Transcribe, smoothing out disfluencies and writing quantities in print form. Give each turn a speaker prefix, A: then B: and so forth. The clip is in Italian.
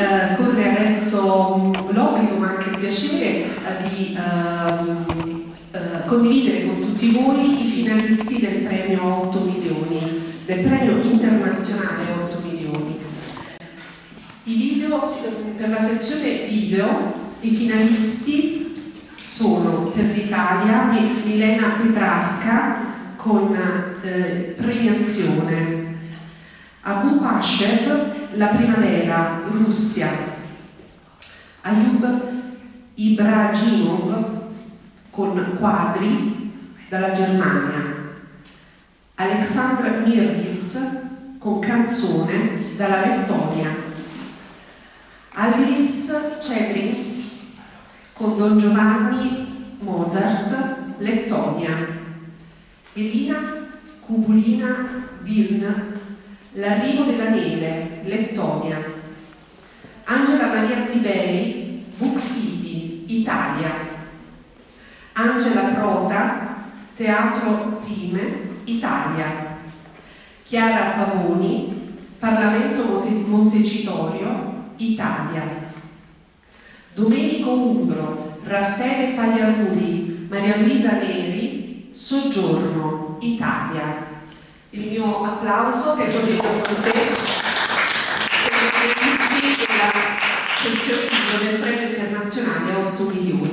A: corre adesso l'obbligo, ma anche il piacere, di condividere con tutti voi i finalisti del premio 8 milioni, del premio internazionale 8 milioni. I video, per la sezione video, i finalisti sono per l'Italia Milena Petrarca con premiazione, Abu Pashev La primavera, Russia, Ayub Ibragimov con quadri dalla Germania, Alexandra Mirvis con canzone dalla Lettonia, Algis Cedrins con Don Giovanni Mozart, Lettonia, Elina Kubulina Vilna, L'arrivo della neve, Lettonia, Angela Maria Tiberi, Book City, Italia, Angela Prota, Teatro Pime, Italia, Chiara Pavoni, Parlamento Montecitorio, Italia, Domenico Umbro, Raffaele Pagliaruli, Maria Luisa Neri, Soggiorno, Italia. Il mio applauso che voglio con te per i finalisti della sezione video del premio internazionale 8 milioni.